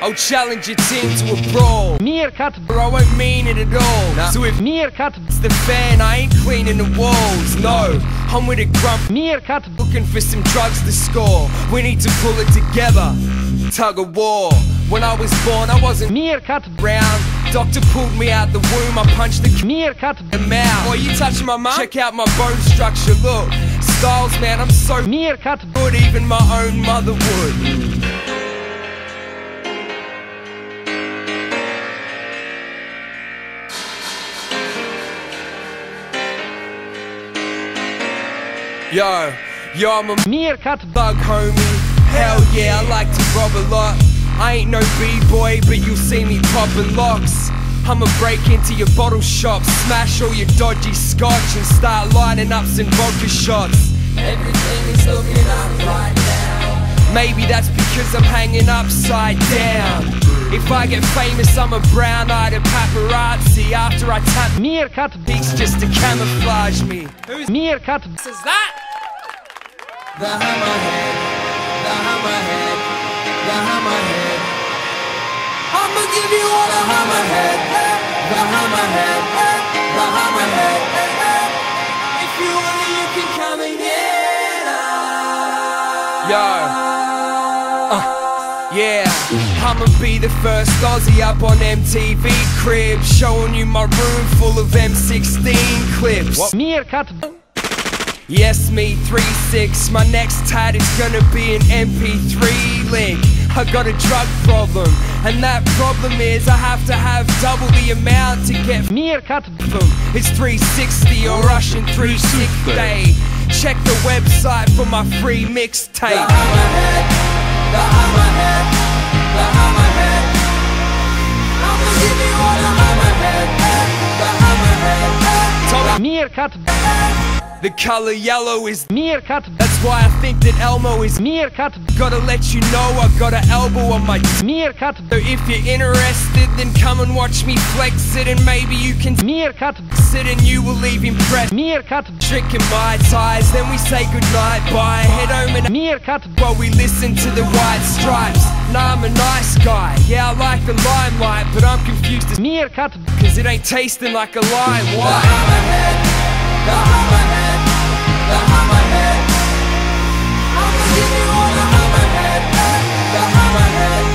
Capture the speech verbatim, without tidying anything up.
I'll challenge your team to a brawl. Meerkat, Bro, I won't mean it at all. Nah. So if Meerkat, it's the fan, I ain't cleaning the walls. No, I'm with a grump, Meerkat, looking for some drugs to score. We need to pull it together. Tug of war. When I was born, I wasn't Meerkat, round. Doctor pulled me out the womb. I punched the Meerkat, mouth. Oh, you touching my mum? Check out my bone structure. Look, styles, man, I'm so Meerkat, good. Even my own mother would. Yo, yo, I'm a Meerkat, bug, homie. Hell yeah, I like to rob a lot. I ain't no b-boy, but you'll see me popping locks. I'ma break into your bottle shop, smash all your dodgy scotch, and start lining up some vodka shots. Everything is looking up right now. Maybe that's because I'm hanging upside down. If I get famous, I'm a brown-eyed paparazzi. After I tap Meerkat, beats just to camouflage me. Who's Meerkat, is that? The Hammerhead, the Hammerhead, the Hammerhead. I'ma give you all the Hammerhead, the Hammerhead, the Hammerhead. If you want it, you can come and get it. Yo. Uh, yeah, I'ma be the first Aussie up on M T V Cribs, showing you my room full of M sixteen clips. What? Meerkat, Yes, me, three six. My next tat is gonna be an M P three link. I got a drug problem, and that problem is I have to have double the amount to get Meerkat, them. It's three sixty or Russian three sixty. Check the website for my free mixtape. The Hammerhead, the Hammerhead, the Hammerhead. I'ma give you all the Hammerhead, the Hammerhead. Meerkat, The color yellow is Meerkat, that's why I think that Elmo is Meerkat, Gotta let you know I got an elbow on my d. Meerkat, So if you're interested, then come and watch me flex it, and maybe you can Meerkat, sit and you will leave impressed. Meerkat, Drinking my ties, then we say goodnight, bye. Head home and Meerkat, while we listen to the White Stripes. Nah, I'm a nice guy, yeah, I like the limelight, but I'm confused as Meerkat, cause it ain't tasting like a lime. Why? The Hammerhead, the Hammerhead, the Hammerhead. I'ma give you all the Hammerhead, the Hammerhead.